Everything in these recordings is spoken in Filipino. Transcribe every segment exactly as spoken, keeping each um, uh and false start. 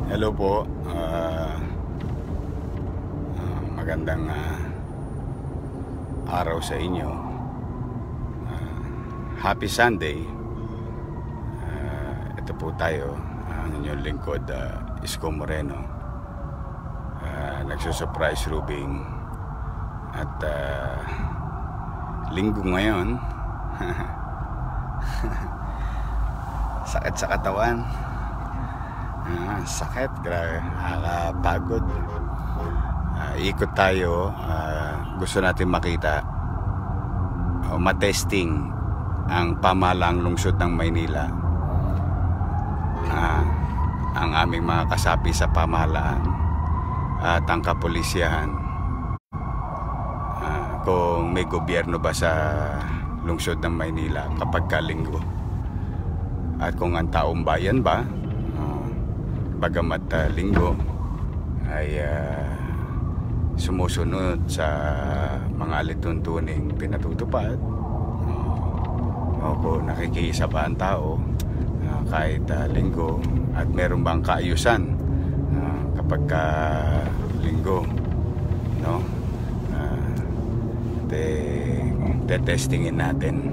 Hello po, uh, uh, magandang uh, araw sa inyo. uh, Happy Sunday. uh, Ito po tayo, ang uh, inyong lingkod, uh, Isko Moreno, uh, nagsusurprise rubing. At uh, linggo ngayon. Sakit sa katawan. Ah, sakit, grabe, nakakapagod. Uh, ikot tayo, uh, gusto natin makita o uh, matesting ang pamahalaang lungsod ng Maynila, uh, ang aming mga kasapi sa pamahalaan at ang kapulisyahan, uh, kung may gobyerno ba sa lungsod ng Maynila kapag kalinggo, at kung ang taong bayan ba, bagamat uh, linggo ay uh, sumusunod sa mga alituntuning pinatutupad, uh, o kung nakikisa ba ang tao uh, kahit uh, linggo, at meron bang kaayusan uh, kapag ka linggo, no? uh, te, te-testingin natin.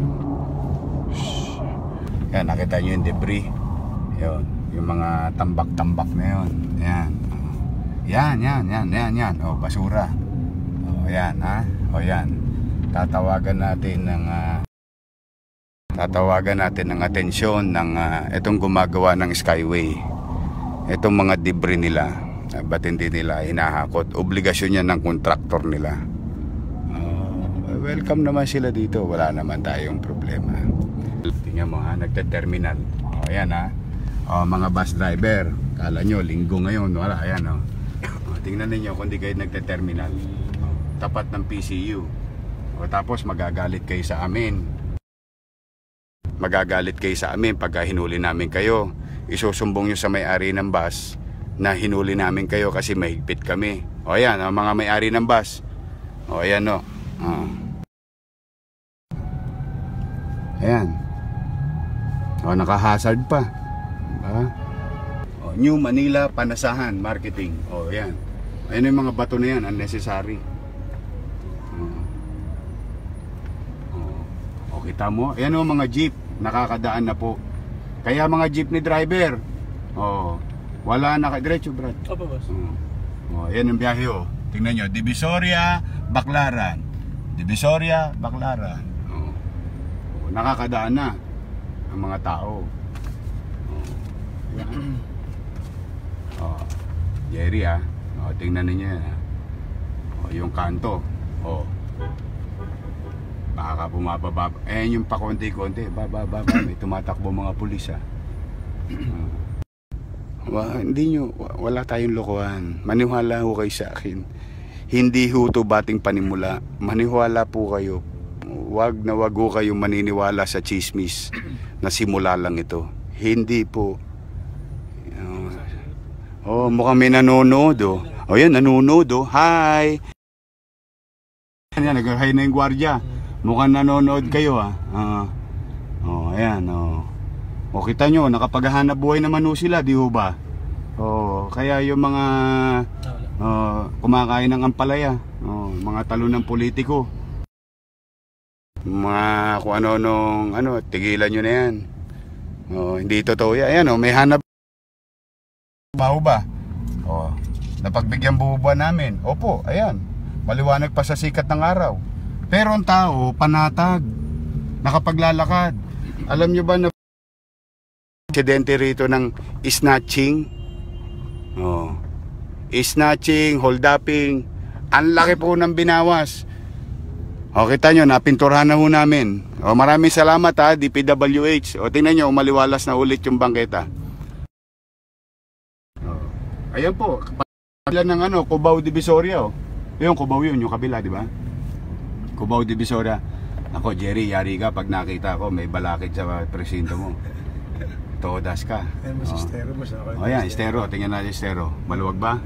Yan, nakita nyo yung debris, yun, yung mga tambak-tambak na yun. Yan. Yan, yan, yan, yan, yan. O, basura. O, yan, ha? O, yan. Tatawagan natin ng uh, tatawagan natin ng atensyon ng uh, itong gumagawa ng Skyway. Itong mga debris nila, uh, ba't hindi nila hinahakot? Obligasyon yan ng kontraktor nila. Uh, welcome naman sila dito. Wala naman tayong problema. Tingnan mo, ha? Nagte-terminal. O, yan, ha? Oh, mga bus driver, kala nyo linggo ngayon, wala, ayan, oh. Oh, tingnan niyo kung di kayo nagte-terminal, oh, tapat ng P C U, o, tapos magagalit kayo sa amin magagalit kayo sa amin pagka hinuli namin kayo. Isusumbong nyo sa may-ari ng bus na hinuli namin kayo kasi mahigpit kami. O ayan, oh, mga may-ari ng bus, o ayan, oh. Oh. Ayan, o, naka-hazard pa. Ah. Oh, New Manila Panasahan Marketing. Oh, yan. Ayun yung mga bato na yan, unnecessary. Oh. Oh. Oh, kita mo? Ayan yung mga jeep, nakakadaan na po. Kaya mga jeep ni driver, oh, wala na, diretso, Brad. Opo, boss. Oh. Oh, yan yung biyahe, oh. Tingnan nyo, Divisoria, Baclaran. Divisoria, Baclaran. Oh. Oh, nakakadaan na ang mga tao. Oh, Jerry, ah. Oh, tingnan niyo yan, ah. Oh, yung kanto. Oh. Baka bumababa. Eh, yung pa konti-konti, baba, baba, may tumatakbo mga pulis, ah. Oh. Well, hindi nyo, wala tayong lokohan. Maniwala ho kayo sa akin. Hindi ho to bating panimula. Maniwala po kayo. Wag na wag ho kayong maniniwala sa chismis na simula lang ito. Hindi po. Oh, mukhang may nanonood, oh. Oh, yan, nanonood, oh. Hi! Yan, nag-hi na yung gwardiya. Mukhang nanonood kayo, ah. Uh, oh, ayan, oh. O, kita nyo, nakapaghahanap buhay naman ho sila, di ho ba? Oh, kaya yung mga uh, kumakain ng ampalaya, oh, mga talo ng politiko, mga kung ano nung, ano, tigilan nyo na yan. Oh, hindi totoo yan. Ayan, oh, may hanap baho ba? Oh, napagbigyan bubuan namin. Opo, ayan. Maliwanag pa sa sikat ng araw. Pero ang tao, panatag, nakapaglalakad. Alam nyo ba na aksidente rito ng snatching? Oh, snatching, holduping. Ang laki po ng binawas. O, kita nyo, napinturahan na ho namin. O, maraming salamat, ha, D P W H. O, tingnan nyo, maliwalas na ulit yung bangketa. Ayan po, kapila ng ano, Cubao Divisoria, oh. Yung Cubao yun, yung kabila, di ba? Cubao Divisoria. Ako, Jerry, yari ka pag nakita ko may balakid sa presinto mo. Todas ka. Ayan mo si Estero, mas ako. O yan, Estero, tingnan natin Estero. Maluwag ba?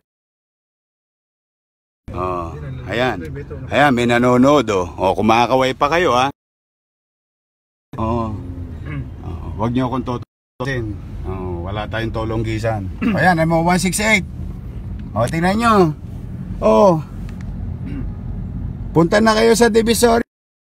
Oh, ayan. Ayan, may nanonood, oh. O, kumakaway pa kayo, ha? Oo. Oh. Oh, wag niyo akong tutusin. Oh, wala tayong tolonggisan. O yan, M O one sixty-eight. O, tingnan nyo. O, punta na kayo sa Divisoria.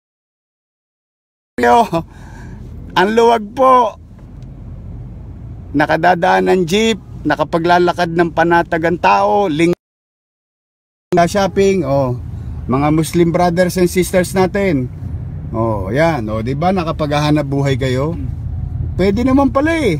Ang luwag po. Nakadadaan ng jeep, nakapaglalakad ng panatagang tao, ling shopping, o, mga Muslim brothers and sisters natin. O, yan, o, di ba nakapaghahanap buhay kayo? Pwede naman pala eh.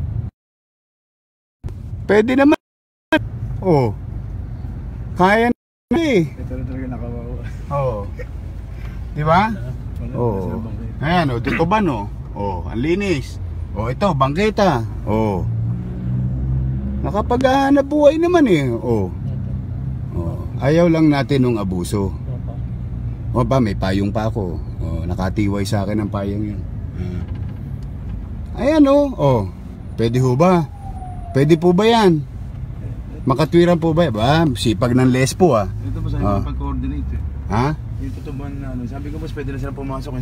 Pwede naman. Oh. Kaya na eh. Ito na talaga nakawawa. Oh. Di ba? Oh. Ayan, oh, dito ba no? Oh, ang linis. Oh, ito, bangketa. Oh. Nakapaghahanap buhay naman eh. Oh. Oh. Ayaw lang natin ng abuso. O ba, may payong pa ako. Oh, nakatiway sa akin ang payong yun. Uh. Ayan oh, oh. Pwede ho ba? Pwede po ba yan? Makatwiran po ba? Ba, sipag ng lespo ah. Ito ba sa oh. pag-coordinate eh? Ha? Ito to ba na ano? Sabi ko ba pwede na sila pumasok.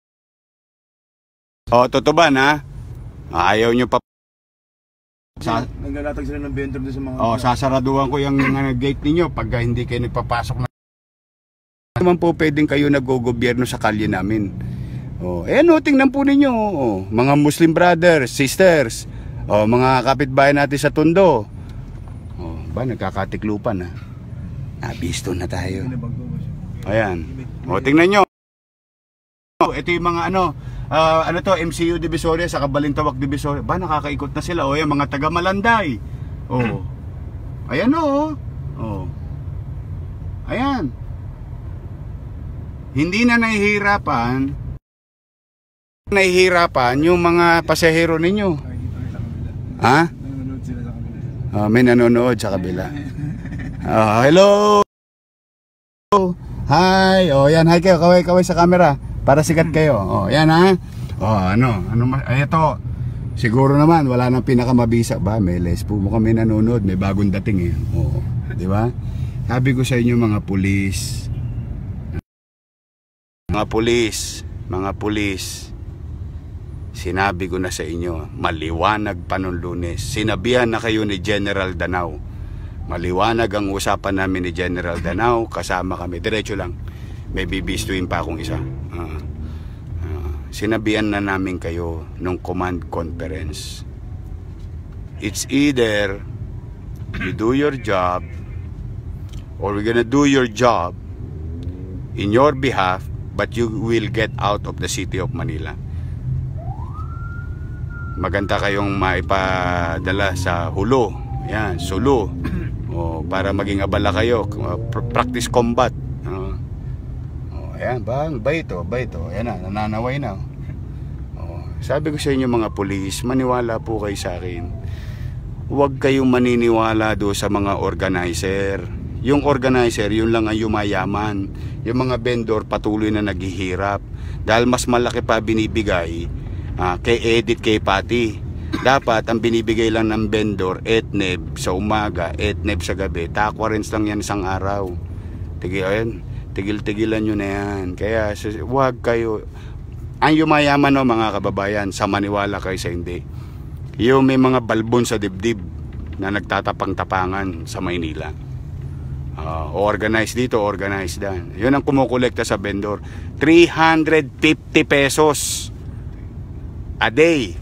Oh, totoo ba na? Ayaw nyo pa. Sa naglalatag sila ng vendor doon sa mga. Oh, sasaraduhan ko yung uh, gate ninyo pag hindi kayo nagpapasok na. Naman po pwedeng kayo nag-gobyerno sa kalye namin. Oh, eh no, tingnan po ninyo, oh, mga Muslim brothers, sisters, oh, mga kapitbahay natin sa Tondo. Oh, ba nagkakatiklupan ha. Nabisto na tayo. Ayan. Oh, tingnan nyo. Ito yung mga ano, uh, ano to, M C U Divisoria sa Balintawak Divisoria. Ba nakakaikot na sila. Oh, yan mga taga Malanday. Oh. Ayan oh. Oh. Ayan. Hindi na nahihirapan nahihirapan yung mga pasahero ninyo. Ha? Uh, may nanonood sa kabila. Uh, hello. Hi. Oh, yan. Hi kayo. Kaway-kaway sa camera para sikat kayo. Oh, yan ha. Oh, ano? Ano ay ito. Siguro naman wala nang pinakamabisa ba? May lespo mo kami nanonood, may bagong dating eh. Oh, di ba? Sabi ko sa inyo mga pulis. Mga pulis, mga pulis. Sinabi ko na sa inyo, maliwanag pa nung Lunes. Sinabihan na kayo ni General Danao. Maliwanag ang usapan namin ni General Danao. Kasama kami. Diretso lang. May bibistuin pa akong isa. Uh, uh, sinabihan na namin kayo nung command conference. It's either you do your job or we're gonna do your job in your behalf, but you will get out of the city of Manila. Maganda kayong maipadala sa Hulo, yan, Sulu, o para maging abala kayo, practice combat. Uh, oh, ayan, bang, ba ito, ba ito, ayan na, nananaway na. Oh, sabi ko sa inyo mga pulis, maniwala po kayo sa akin. Huwag kayong maniniwala do sa mga organizer. Yung organizer, yun lang ang yumayaman. Yung mga vendor patuloy na naghihirap. Dahil mas malaki pa binibigay uh, kay Edit, kay Pati. Dapat ang binibigay lang ng vendor, etneb sa umaga, etneb sa gabi. Takwarens lang yan isang araw. Tigil, tigil-tigilan nyo na yan. Kaya huwag kayo. Ang yumayaman no, mga kababayan, sa maniwala kayo sa hindi. Yung may mga balbon sa dibdib na nagtatapang-tapangan sa Maynila. Uh, organized dito, organized dan. Yun ang kumukolekta sa vendor. three hundred fifty pesos a day.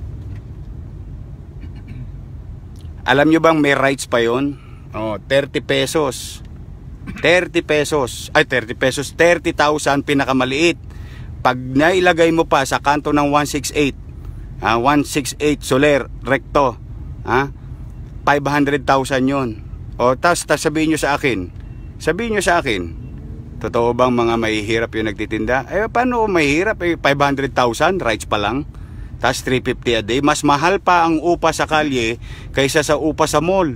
Alam nyo bang may rights pa yun? Oh, thirty pesos. thirty pesos. Ay, thirty pesos. thirty thousand pinakamaliit. Pag nailagay mo pa sa kanto ng one sixty-eight, ah, one sixty-eight Soler, recto, ah, five hundred thousand yun. O, tas, tas sabihin nyo sa akin, sabihin nyo sa akin, totoo bang mga mahihirap yung nagtitinda? Eh, paano mahihirap? Eh, five hundred thousand, rights pa lang. Tas, three fifty a day. Mas mahal pa ang upa sa kalye kaysa sa upa sa mall.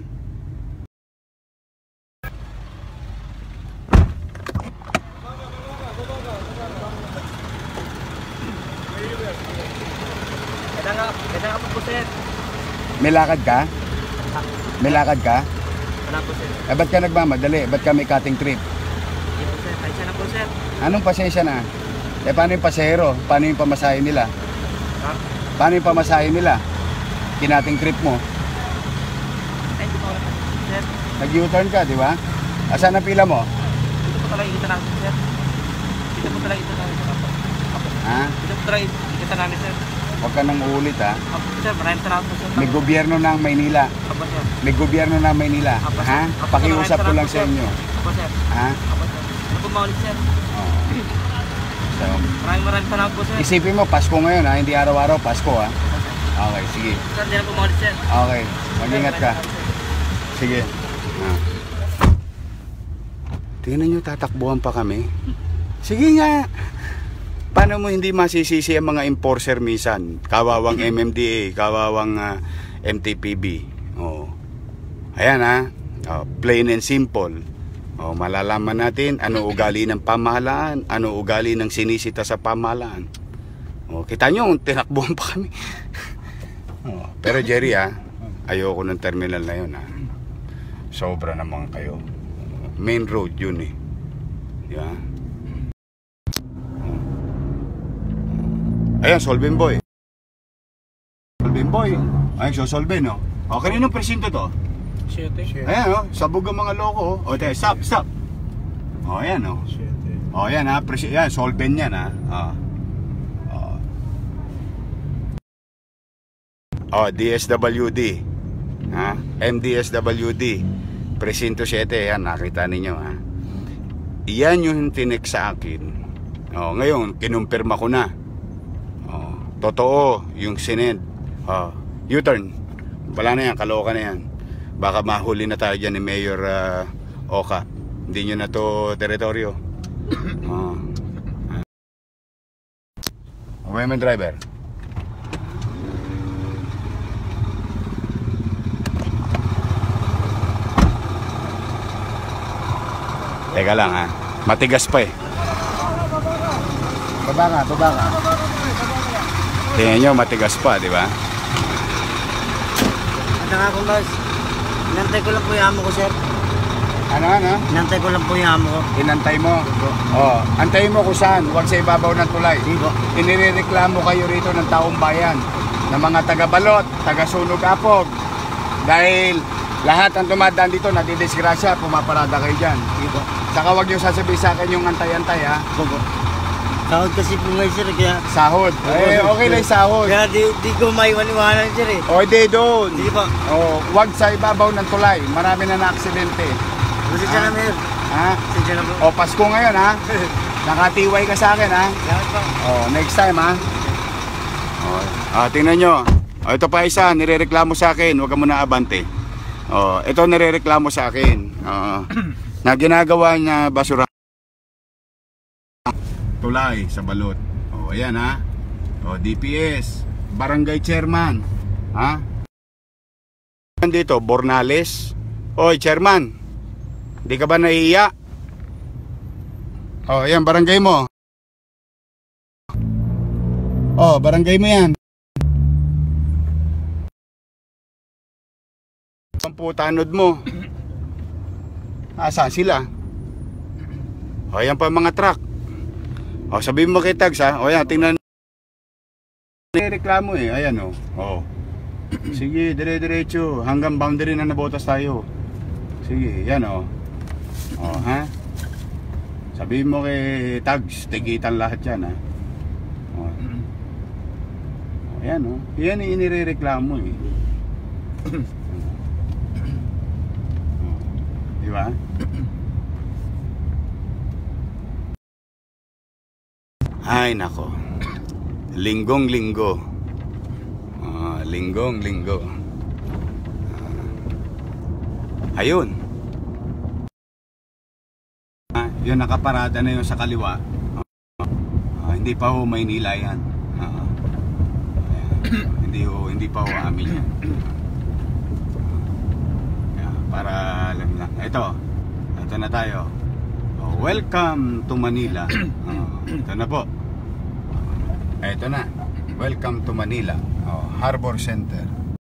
Kaya nga, kaya nga po, sir. May lakad ka? May lakad ka? Wala po, sir. Eh, ba't ka nagmamadali? Ba't ka may cutting trip? Hindi po, sir. Pasensya na po, sir. Anong pasensya na? Eh, paano yung pasahero? Paano yung pamasahe nila? Ha? Paano yung pamasahe nila? kinating trip mo. Ay, hindi po wala po, sir. Nag-U-turn ka, di ba? Asan ang pila mo? Ito po talaga ikita namin, sir. Ito po talaga ikita namin, sir. Apo. Ha? Ito po talaga ikita namin, sir. Huwag ka nang uulit, ha? Apo, sir. Maraming salamat po, sir. May gobyerno ng Maynila. Apo, sir. May gobyerno ng Maynila. Apo, sir. Ha? Apo, Pakiusap ko maraming lang sa salamat po, inyo. sir. Apo, sir. Ha? Apo, sir. Ano po maulit, sir? Oh. So, Maraming maraming salamat po, sir. isipin mo, Pasko ngayon, ha? Hindi araw-araw, Pasko, ha? Apo, sir. Okay, sige. Sir, di na po maulit, sir. Okay, mag-ingat ka. Sige. Ah. Tingnan nyo, tatakbuhan pa kami. Sige nga. Paano mo hindi masisisi ang mga enforcer minsan? Kawawang M M D A, kawawang uh, M T P B. Oh. Ayan, ha. Oh, plain and simple. Oh, malalaman natin ano ugali ng pamahalaan, ano ugali ng sinisita sa pamahalaan. Oh, kita nyo, tinakbuhan pa kami. Oh, pero Jerry, ha, ayoko ng terminal na yun, ha. Sobra naman kayo. Main road yun, eh. Di ba? Ayan, Solvin Boy. Solvin Boy. Ayan, so Solvin, no? O, kaninong presinto to? Siyete. Ayan, o, sabog ang mga loko. O, tayo, stop, stop. O, ayan, o. O, ayan, ha. Presi ayan, Solvin yan, ha. O. O, D S W D. Ha? M D S W D. Presinto siyete, yan, nakita ninyo, ha. Iyan yung tinek sa akin. O, ngayon, kinumpirma ko na. O, totoo yung sinend. O, U-turn. Wala na yan, kaloka na yan. Baka mahuli na tayo dyan ni Mayor uh, Oka. Hindi nyo na to teritoryo. O. Women driver. Teka lang, ha. Matigas pa, eh. Baba nga, baba nga. Tingnan nyo, matigas pa, di ba? Ano nga kung guys, inantay ko lang po yung amo ko, sir. Ano, ano? Inantay ko lang po yung amo ko. Inantay mo? Oh, antayin mo kung saan. Huwag sa ibabaw ng tulay. Diba? Inireklamo kayo rito ng taong bayan, ng mga taga-balot, taga-sunog apog. Dahil lahat ang dumadaan dito, nadidisgrasya, pumaparada kayo dyan. Diba? Saka huwag nyo sasabihin sa akin yung antay-antay, ha? Bobo. Sahod kasi po ngayon, sir, kaya... Sahod. Eh, okay lang yung sahod. Kaya di, di ko maiwan-iwanan, sir, eh. O, di doon. Di ba? O, huwag sa ibabaw ng tulay. Marami na na-aksidente. Kasi siya na, Mayor. Ha? Kasi siya na po. O, Pasko ngayon, ha? Nakatiway ka sa akin, ha? Salamat po. O, next time, ha? O, ah, tingnan nyo. O, ito pa isa, nirereklamo sa akin. Huwag ka muna abante. O, ito nirereklamo sa akin. O, na ginagawa niya basura. Tulay sa balot. O, ayan, ha? O, D P S. Barangay Chairman. Ha? Dito, Bornales. Oy, Chairman. Hindi ka ba nahihiya? O, ayan, barangay mo. O, barangay mo yan. Ang putanod mo. Asa sila? O, ayan pa mga truck. O, sabihin mo kay Tags, ha? O, ayan, tingnan. Reklamo, eh. Ayan, o. O. Sige, dire-diretso. Hanggang boundary na nabotas tayo. Sige, yan, o. O, ha? Sabihin mo kay Tags, tigitan lahat yan, ha? O. O, ayan, o. Yan yung inireklamo, eh. Di ba? Ay, nako. Linggong-linggo. Ah, linggong-linggo. Ah. Ayun. Ah, yun, nakaparada na yun sa kaliwa. Ah, hindi pa ho Maynila yan. Ah, hindi ho, hindi pa ho amin yan. Para alam na. Ito. Ito na tayo. Oh, welcome to Manila. Oh, ito na po. Ito na. Welcome to Manila. Oh, Harbor Center.